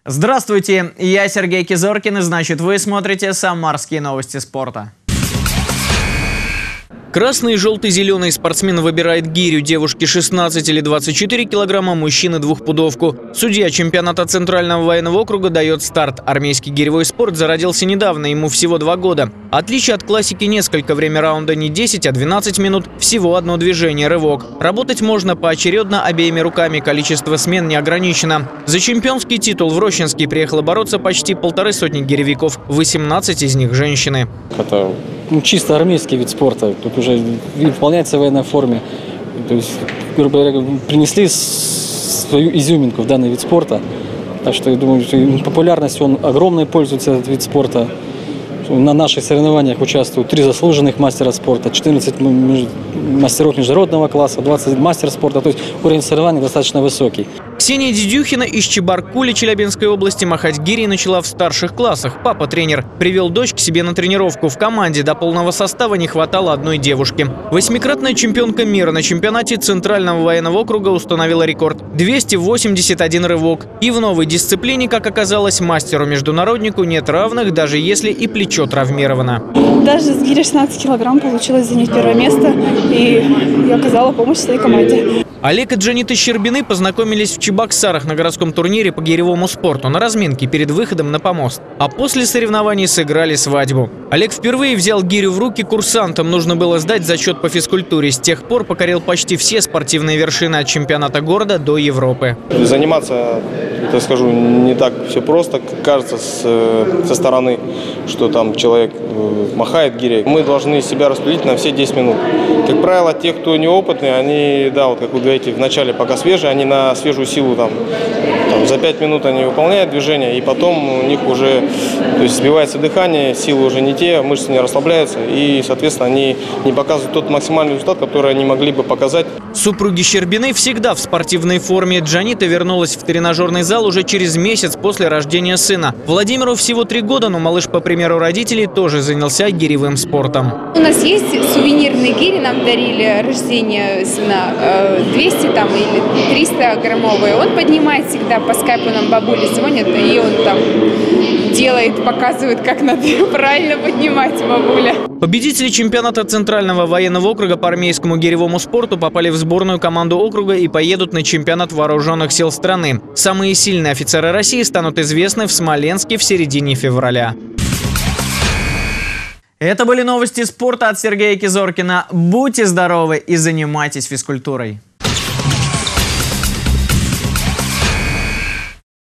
Здравствуйте, я Сергей Кизоркин, и значит вы смотрите «Самарские новости спорта». Красный, желтый, зеленый спортсмен выбирает гирю. Девушке 16 или 24 килограмма, мужчины двухпудовку. Судья чемпионата Центрального военного округа дает старт. Армейский гиревой спорт зародился недавно, ему всего 2 года. Отличие от классики несколько: время раунда не 10, а 12 минут, всего одно движение – рывок. Работать можно поочередно обеими руками, количество смен не ограничено. За чемпионский титул в Рощинский приехало бороться почти 150 гиревиков, 18 из них – женщины. Это чисто армейский вид спорта, тут уже выполняется в военной форме. То есть, грубо говоря, принесли свою изюминку в данный вид спорта. Так что я думаю, что популярностью он огромной пользуется, этот вид спорта. На наших соревнованиях участвуют 3 заслуженных мастера спорта, 14 мастеров международного класса, 20 мастер спорта. То есть уровень соревнований достаточно высокий. Ксения Дедюхина из Чебаркули Челябинской области махать гирей начала в старших классах. Папа, тренер, привел дочь к себе на тренировку. В команде до полного состава не хватало одной девушки. 8-кратная чемпионка мира на чемпионате Центрального военного округа установила рекорд – 281 рывок. И в новой дисциплине, как оказалось, мастеру-международнику нет равных, даже если и плечо травмировано. Даже с гирей 16 килограмм получилось занять первое место, и я оказала помощь своей команде. Олег и Джанита Щербины познакомились в Чебоксарах на городском турнире по гиревому спорту на разминке перед выходом на помост. А после соревнований сыграли свадьбу. Олег впервые взял гирю в руки курсантам. Нужно было сдать зачет по физкультуре. С тех пор покорил почти все спортивные вершины от чемпионата города до Европы. Заниматься, я скажу, не так все просто, как кажется со стороны, что там человек махает гирей. Мы должны себя распределить на все 10 минут. Как правило, те, кто неопытные, они, да, вот как вы говорите, вначале пока свежие, они на свежую силу там за 5 минут они выполняют движение, и потом у них уже, то есть, сбивается дыхание, силы уже не те, мышцы не расслабляются, и, соответственно, они не показывают тот максимальный результат, который они могли бы показать. Супруги Щербины всегда в спортивной форме. Джанита вернулась в тренажерный зал уже через месяц после рождения сына. Владимиру всего 3 года, но малыш, по примеру родителей, тоже занялся гиревым спортом. У нас есть сувенирные гири, нам дарили рождение сына 200 там, или 300 граммовые. Он поднимает всегда, по скайпу нам бабули звонят, и он там делает, показывает, как надо правильно поднимать, бабуля. Победители чемпионата Центрального военного округа по армейскому гиревому спорту попали в сборную команду округа и поедут на чемпионат вооруженных сил страны. Самые сильные офицеры России станут известны в Смоленске в середине февраля. Это были новости спорта от Сергея Кизоркина. Будьте здоровы и занимайтесь физкультурой.